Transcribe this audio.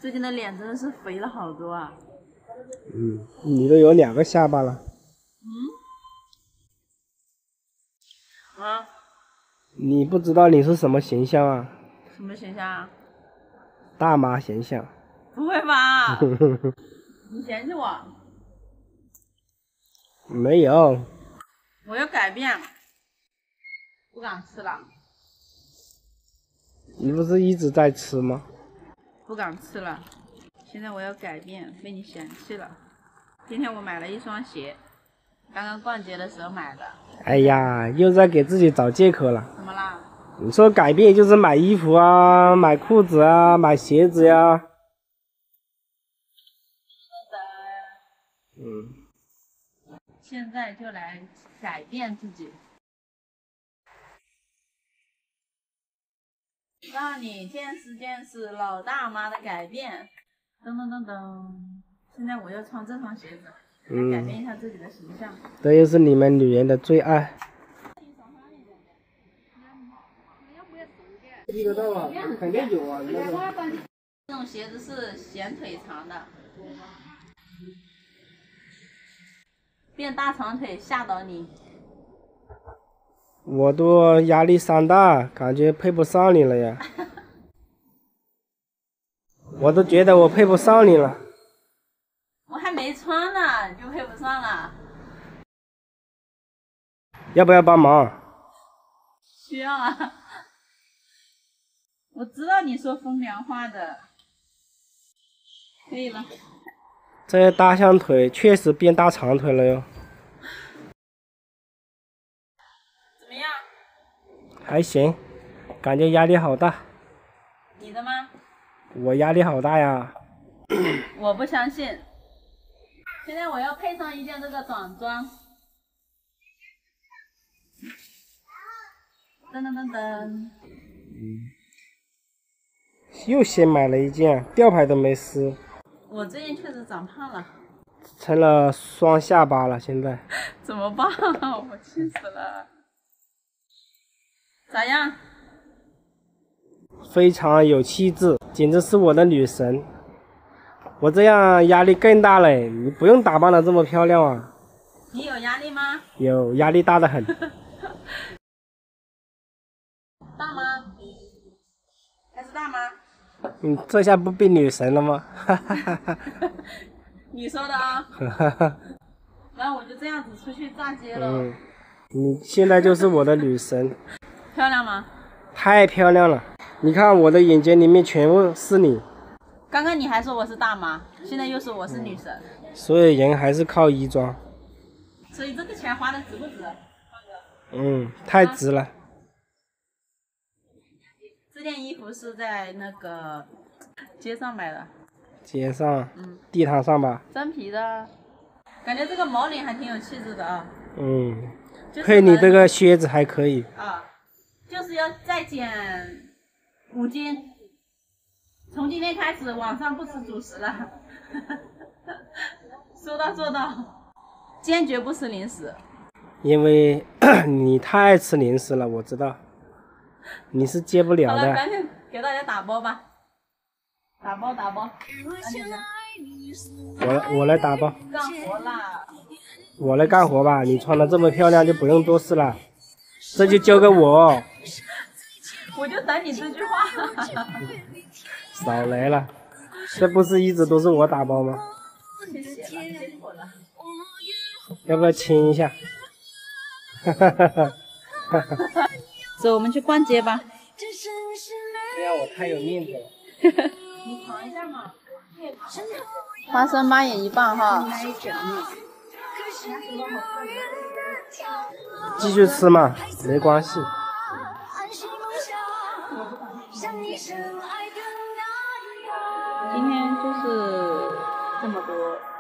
最近的脸真的是肥了好多啊。 你都有2个下巴了。你不知道你是什么形象啊？ 什么形象啊？ 大妈形象。 不会吧？你嫌弃我？ 没有。 我要改变，不敢吃了。 你不是一直在吃吗？ 不敢吃了，现在我要改变，被你嫌弃了。今天我买了一双鞋，刚刚逛街的时候买的。 哎呀，又在给自己找借口了。 怎么啦？ 你说改变就是买衣服啊，买裤子啊，买鞋子呀。 现在就来改变自己，让你见识见识老大妈的改变。噔噔噔噔，现在我要穿这双鞋子，来改变一下自己的形象。 这又是你们女人的最爱。遇得到啊，肯定有啊。 这种鞋子是显腿长的，变大长腿吓到你。 我都压力山大，感觉配不上你了呀。我都觉得我配不上你了。 我还没穿呢，就配不上了。 要不要帮忙？ 需要啊。我知道你说风凉话的。可以了。 这大象腿确实变大长腿了哟。 怎么样？ 还行，感觉压力好大。 你的吗？ 我压力好大呀。 我不相信。现在我要配上一件这个短装。噔噔噔噔。 又新买了一件，吊牌都没撕。 我最近确实长胖了， 成了双下巴了。现在怎么办？我气死了。咋样？ 非常有气质，简直是我的女神。我这样压力更大嘞，你不用打扮的这么漂亮啊。 你有压力吗？ 有，压力大得很。 大吗？还是大吗？ 这下不变女神了吗？ 你说的啊。然后我就这样子出去炸街了。 你现在就是我的女神。 漂亮吗？ 太漂亮了！你看我的眼睛里面全部是你。 刚刚你还说我是大妈，现在又说我是女神。 所以人还是靠衣装。 所以这个钱花的值不值？ 太值了。 这件衣服是在那个街上买的。 街上？地摊上吧。 真皮的，感觉这个毛领还挺有气质的啊。 配你这个靴子还可以。 就是要再减5斤。从今天开始晚上不吃主食了。说到做到，坚决不吃零食。 因为你太爱吃零食了，我知道。你是戒不了的。 好了，赶紧给大家打包吧。打包。 我来打包。 干活啦。 我来干活吧，你穿的这么漂亮就不用多事了。这就交给我。 我就等你这句话。 少来了，这不是一直都是我打包吗？ 谢谢了，辛苦了。 要不要亲一下？ 走，我们去逛街吧。 这样我太有面子了。 你尝一下嘛。花生妈也一半哈。 继续吃嘛，没关系。 今天就是这么多。